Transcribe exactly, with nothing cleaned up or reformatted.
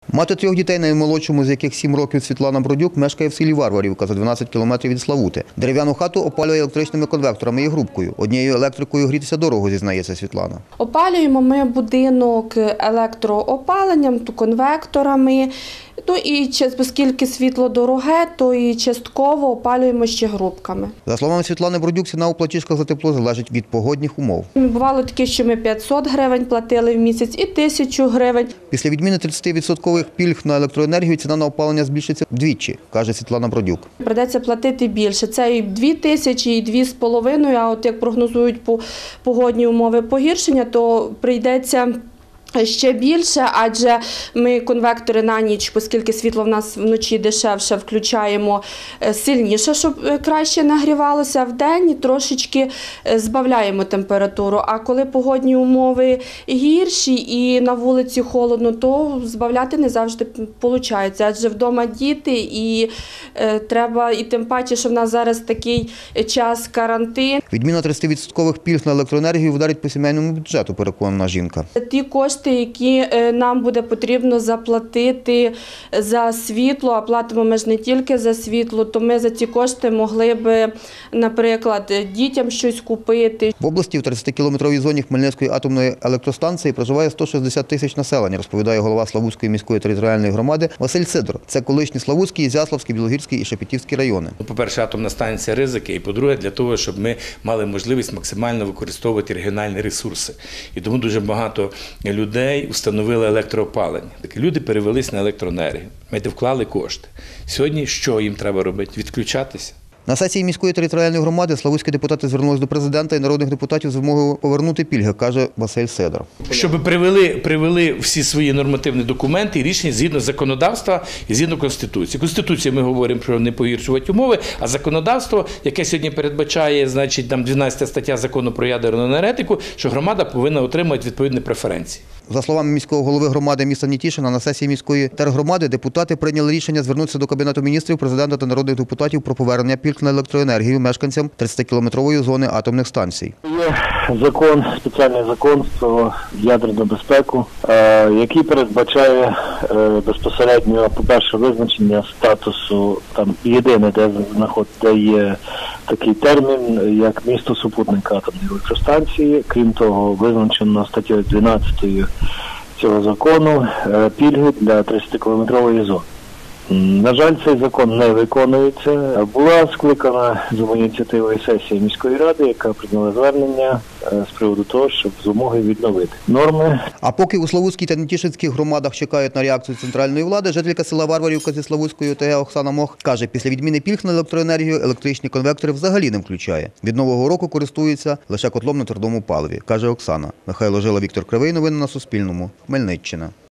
Мати трьох дітей, наймолодшому з яких сім років, Світлана Бродюк, мешкає в селі Варварівка за дванадцять кілометрів від Славути. Дерев'яну хату опалює електричними конвекторами і грубкою. Однією електрикою грітися дорого, зізнається Світлана. Опалюємо ми будинок електроопаленням, то конвекторами. Ну і оскільки світло дороге, то і частково опалюємо ще грубками. За словами Світлани Бродюк, ціна у платіжках за тепло залежить від погодних умов. Бувало таке, що ми п'ятсот гривень платили в місяць і тисячу гривень. Після відміни тридцятивідсоткових пільг на електроенергію ціна на опалення збільшиться вдвічі, каже Світлана Бродюк. Придеться платити більше. Це і дві тисячі, і дві з половиною, а от як прогнозують погодні умови погіршення, то прийдеться ще більше, адже ми конвектори на ніч, оскільки світло в нас вночі дешевше, включаємо сильніше, щоб краще нагрівалося, в день трошечки збавляємо температуру. А коли погодні умови гірші і на вулиці холодно, то збавляти не завжди виходить, адже вдома діти і треба, і тим паче, що в нас зараз такий час карантин. Відміна тридцятивідсоткових пільг на електроенергію вдарить по сімейному бюджету, переконана жінка. Ті кошти, які нам буде потрібно заплатити за світло, а платимо ми ж не тільки за світло, то ми за ці кошти могли б, наприклад, дітям щось купити. В області в тридцятикілометровій зоні Хмельницької атомної електростанції проживає сто шістдесят тисяч населення, розповідає голова Славутської міської територіальної громади Василь Сидор. Це колишні Славутський, Ізяславський, Білогірський і Шепетівський райони. По-перше, атомна станція – ризики, і по-друге, для того, щоб ми мали можливість максимально використовувати регіональні ресурси. І тому дуже багато людей встановили електроопалення. Такі люди перевелись на електроенергію. Ми вклали кошти. Сьогодні що їм треба робити? Відключатися? На сесії міської територіальної громади славутські депутати звернулись до президента і народних депутатів з вимогою повернути пільги, каже Василь Сидор. Щоб привели, привели всі свої нормативні документи і рішення згідно законодавства і згідно Конституції. Конституції ми говоримо про не погіршувати умови, а законодавство, яке сьогодні передбачає, значить, там дванадцята стаття Закону про ядерну енергетику, що громада повинна отримати відповідні преференції. За словами міського голови громади міста Нетішина, на сесії міської тергромади депутати прийняли рішення звернутися до Кабінету міністрів, президента та народних депутатів про повернення пільг на електроенергію мешканцям тридцятикілометрової зони атомних станцій. Є закон, спеціальний закон про ядерну безпеку, який передбачає безпосередньо, по-перше, визначення статусу, там єдине, де знаходиться, де є такий термін, як місто супутник атомної електростанції. Крім того, визначено статтею дванадцятою цього закону пільги для тридцятикілометрової зони. На жаль, цей закон не виконується. Була скликана за ініціативою сесія міської ради, яка прийняла звернення з приводу того, щоб з вимоги відновити норми. А поки у Славутській та Нетішинських громадах чекають на реакцію центральної влади, жителька села Варварівка зі Славутської ОТГ Оксана Мох каже, після відміни пільг на електроенергію електричні конвектори взагалі не включає. Від нового року користується лише котлом на твердому паливі, каже Оксана. Михайло Жила, Віктор Кривий. Новини на Суспільному. Хмельниччина.